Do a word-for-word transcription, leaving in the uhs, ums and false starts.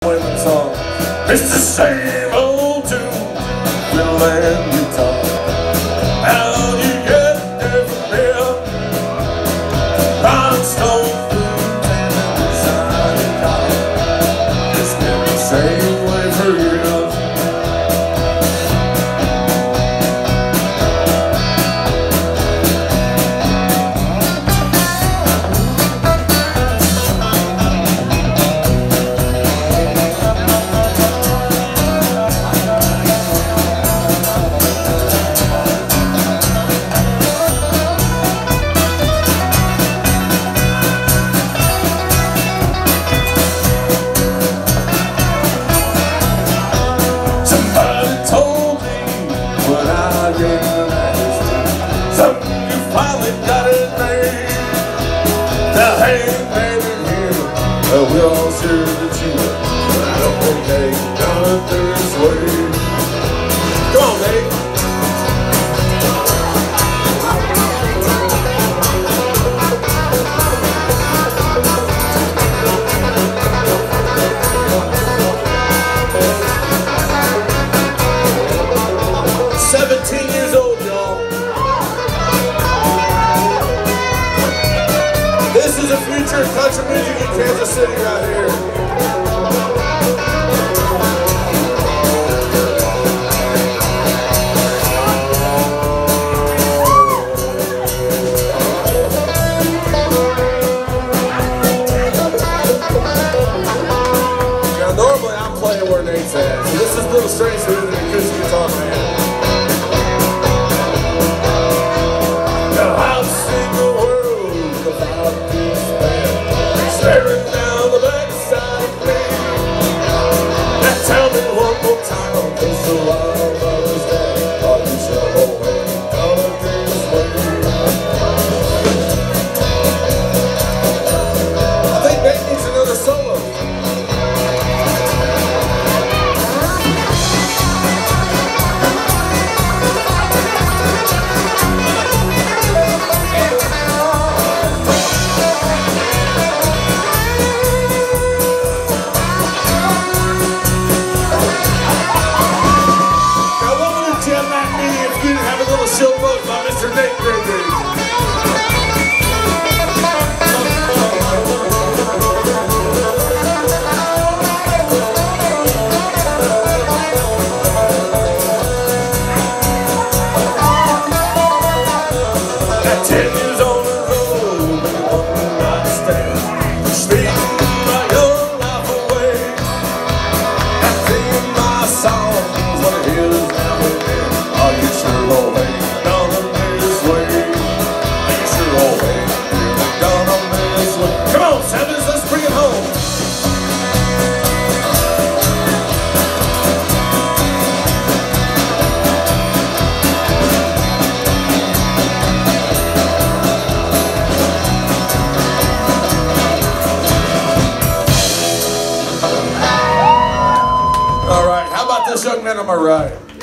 women's song. It's the same old tune, fiddle and guitar. How do you get there from here? Rhinestone blues and designer collar. It's been the same way for years. Something you finally got it made. Now hey baby here, uh, we all share the cheer. But I don't think they done it this way. Come on, babe. seventeen years old, y'all. This is the future of country music in Kansas City right here. Now normally I'm playing where Nate's at, so this is a little strange for the acoustic guitar man. Staring down the backside of me. Now tell me one more time, cause the wild mother's day, are you sure away down this way? I think Nate needs another solo. Showboat by Mister Nate Gregory. At ten years on the road, but one night stand, speeding my young life away. I sing my songs when I hear this now and then. Are you sure away? Come on, Sevens, let's bring it home. All right, how about this young man on my right?